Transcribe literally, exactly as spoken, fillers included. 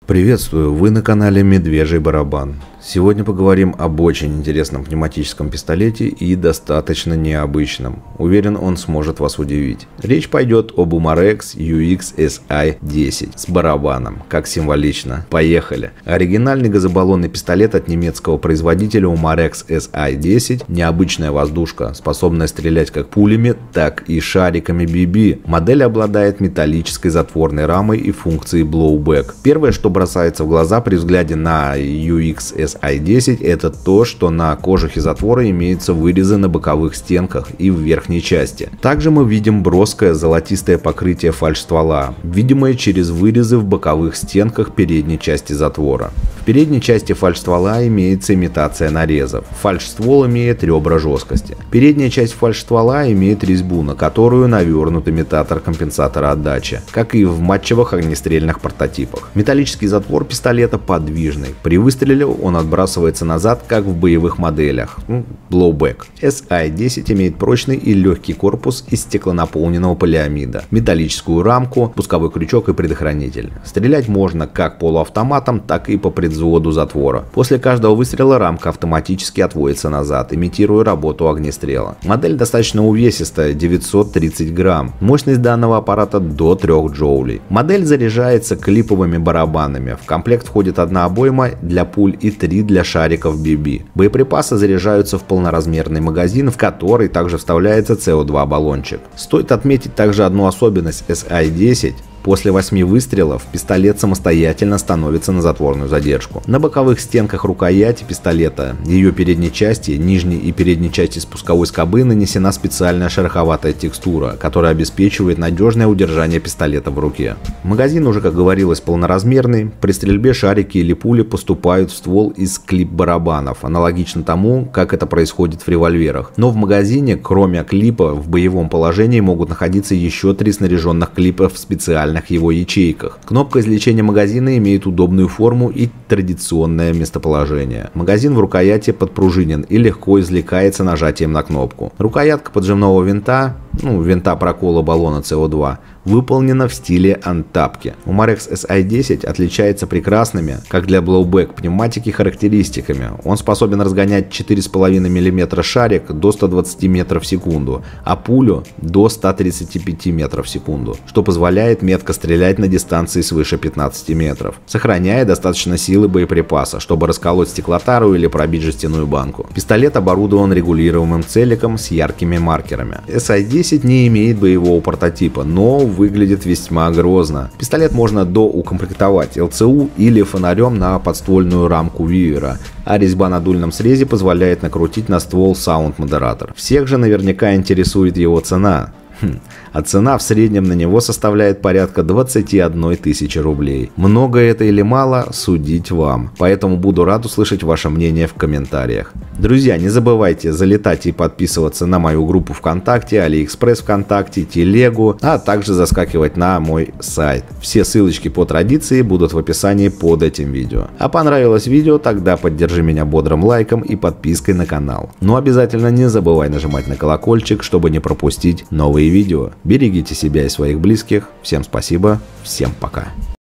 Приветствую, вы на канале Медвежий Барабан. Сегодня поговорим об очень интересном пневматическом пистолете и достаточно необычном. Уверен, он сможет вас удивить. Речь пойдет об Umarex ю икс эс ай десять с барабаном, как символично. Поехали! Оригинальный газобаллонный пистолет от немецкого производителя Umarex эс ай десять. Необычная воздушка, способная стрелять как пулями, так и шариками би би. Модель обладает металлической затворной рамой и функцией blowback. Первое, что бросается в глаза при взгляде на ю икс эс ай десять, это то, что на кожухе затвора имеются вырезы на боковых стенках и в верхней части. Также мы видим броское золотистое покрытие фальшствола, видимое через вырезы в боковых стенках передней части затвора. В передней части фальшствола имеется имитация нарезов. Фальшствол имеет ребра жесткости. Передняя часть фальшствола имеет резьбу, на которую навернут имитатор компенсатора отдачи, как и в матчевых огнестрельных прототипах. Металлический затвор пистолета подвижный. При выстреле он отбрасывается назад, как в боевых моделях. Blowback. эс ай десять имеет прочный и легкий корпус из стеклонаполненного полиамида, металлическую рамку, пусковой крючок и предохранитель. Стрелять можно как полуавтоматом, так и по предвзводу затвора. После каждого выстрела рамка автоматически отводится назад, имитируя работу огнестрела. Модель достаточно увесистая, девятьсот тридцать грамм. Мощность данного аппарата до трёх джоулей. Модель заряжается клиповыми барабанами. В комплект входит одна обойма для пуль и три для шариков би би. Боеприпасы заряжаются в полноразмерный магазин, в который также вставляется си о два баллончик. Стоит отметить также одну особенность эс ай десять. После восьми выстрелов пистолет самостоятельно становится на затворную задержку. На боковых стенках рукояти пистолета, ее передней части, нижней и передней части спусковой скобы нанесена специальная шероховатая текстура, которая обеспечивает надежное удержание пистолета в руке. Магазин уже, как говорилось, полноразмерный. При стрельбе шарики или пули поступают в ствол из клип-барабанов, аналогично тому, как это происходит в револьверах. Но в магазине, кроме клипа, в боевом положении могут находиться еще три снаряженных клипа в специальных его ячейках. Кнопка извлечения магазина имеет удобную форму и традиционное местоположение. Магазин в рукояти подпружинен и легко извлекается нажатием на кнопку. Рукоятка поджимного винта, ну, винта прокола баллона си о два, выполнена в стиле антапки. Umarex эс ай десять отличается прекрасными, как для blowback пневматики, характеристиками. Он способен разгонять четыре и пять миллиметра шарик до ста двадцати метров в секунду, а пулю до ста тридцати пяти метров в секунду, что позволяет метко стрелять на дистанции свыше пятнадцати метров, сохраняя достаточно силы боеприпаса, чтобы расколоть стеклотару или пробить жестяную банку. Пистолет оборудован регулируемым целиком с яркими маркерами. эс ай десять не имеет боевого прототипа, но выглядит весьма грозно. Пистолет можно доукомплектовать эл цэ у или фонарем на подствольную рамку вивера, а резьба на дульном срезе позволяет накрутить на ствол саунд-модератор. Всех же наверняка интересует его цена. Хм. А цена в среднем на него составляет порядка двадцати одной тысячи рублей. Много это или мало, судить вам. Поэтому буду рад услышать ваше мнение в комментариях. Друзья, не забывайте залетать и подписываться на мою группу ВКонтакте, Алиэкспресс ВКонтакте, Телегу, а также заскакивать на мой сайт. Все ссылочки по традиции будут в описании под этим видео. А понравилось видео, тогда поддержи меня бодрым лайком и подпиской на канал. Но обязательно не забывай нажимать на колокольчик, чтобы не пропустить новые видео. Берегите себя и своих близких. Всем спасибо. Всем пока.